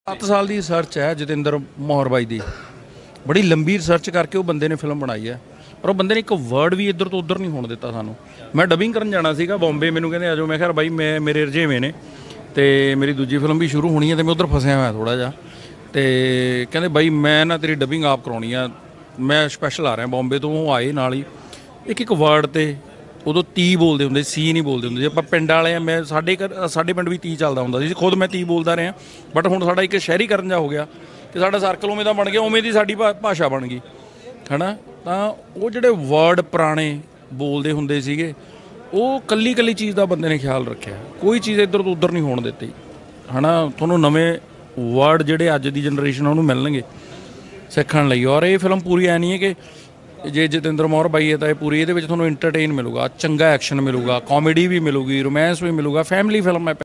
7 ਸਾਲ ਦੀ ਰਿਸਰਚ ਹੈ ਜਤਿੰਦਰ ਮੌਹਰ ਬਾਈ ਦੀ। ਬੜੀ ਲੰਬੀ ਰਿਸਰਚ ਕਰਕੇ ਉਹ ਬੰਦੇ ਨੇ ਫਿਲਮ ਬਣਾਈ ਹੈ, ਪਰ ਉਹ ਬੰਦੇ ਨੇ ਇੱਕ ਵਰਡ ਵੀ ਇੱਧਰ ਤੋਂ ਉੱਧਰ ਨਹੀਂ ਹੋਣ ਦਿੱਤਾ ਸਾਨੂੰ। ਮੈਂ ਡਬਿੰਗ ਕਰਨ ਜਾਣਾ ਸੀਗਾ ਬੰਬੇ, ਮੈਨੂੰ ਕਹਿੰਦੇ ਆ ਜਾਓ। ਮੈਂ ਕਿਹਾ ਬਾਈ ਮੈਂ ਮੇਰੇ ਰੁਝੇਵੇਂ ਨੇ ਅਤੇ ਮੇਰੀ ਦੂਜੀ ਫਿਲਮ ਵੀ ਸ਼ੁਰੂ ਹੋਣੀ ਹੈ ਅਤੇ ਮੈਂ ਉੱਧਰ ਫਸਿਆ ਹੋਇਆ ਥੋੜ੍ਹਾ ਜਿਹਾ। ਅਤੇ ਕਹਿੰਦੇ ਬਾਈ ਮੈਂ ਨਾ ਤੇਰੀ ਡਬਿੰਗ ਆਪ ਕਰਾਉਣੀ ਆ, ਮੈਂ ਸਪੈਸ਼ਲ ਆ ਰਿਹਾ ਬੰਬੇ ਤੋਂ। ਉਹ ਆਏ ਨਾਲ ਹੀ ਇੱਕ ਵਰਡ 'ਤੇ ਉਦੋਂ 30 ਬੋਲਦੇ ਹੁੰਦੇ, ਸੀ ਨਹੀਂ ਬੋਲਦੇ ਹੁੰਦੇ। ਜੇ ਆਪਾਂ ਪਿੰਡ ਵਾਲੇ ਆ, ਮੈਂ ਸਾਡੇ ਪਿੰਡ ਵੀ 30 ਚੱਲਦਾ ਹੁੰਦਾ ਸੀ, ਖੁਦ ਮੈਂ 30 ਬੋਲਦਾ ਰਿਹਾ। ਬਟ ਹੁਣ ਸਾਡਾ ਇੱਕ ਸ਼ਹਿਰੀਕਰਨ ਜਿਹਾ ਹੋ ਗਿਆ ਅਤੇ ਸਾਡਾ ਸਰਕਲ ਉਵੇਂ ਦਾ ਬਣ ਗਿਆ, ਉਵੇਂ ਦੀ ਸਾਡੀ ਭਾਸ਼ਾ ਬਣ ਗਈ ਹੈ ਨਾ। ਤਾਂ ਉਹ ਜਿਹੜੇ ਵਰਡ ਪੁਰਾਣੇ ਬੋਲਦੇ ਹੁੰਦੇ ਸੀਗੇ, ਉਹ ਕੱਲੀ ਚੀਜ਼ ਦਾ ਬੰਦੇ ਨੇ ਖਿਆਲ ਰੱਖਿਆ, ਕੋਈ ਚੀਜ਼ ਇੱਧਰ ਤੋਂ ਉੱਧਰ ਨਹੀਂ ਹੋਣ ਦਿੱਤੀ ਹੈ ਨਾ। ਤੁਹਾਨੂੰ ਨਵੇਂ ਵਰਡ ਜਿਹੜੇ ਅੱਜ ਦੀ ਜਨਰੇਸ਼ਨ ਉਹਨੂੰ ਮਿਲਣਗੇ ਸਿੱਖਣ ਲਈ। ਔਰ ਇਹ ਫਿਲਮ ਪੂਰੀ ਐ ਨਹੀਂ ਹੈ ਕਿ ਜੇ ਜਤਿੰਦਰ ਮੌਹਰ ਬਾਈ ਹੈ ਤਾਂ ਇਹ ਪੂਰੀ ਇਹਦੇ ਵਿੱਚ ਤੁਹਾਨੂੰ ਇੰਟਰਟੇਨ ਮਿਲੂਗਾ, ਚੰਗਾ ਐਕਸ਼ਨ ਮਿਲੂਗਾ, ਕਾਮੇਡੀ ਵੀ ਮਿਲੂਗੀ, ਰੋਮਾਂਸ ਵੀ ਮਿਲੂਗਾ, ਫੈਮਿਲੀ ਫਿਲਮ ਹੈ।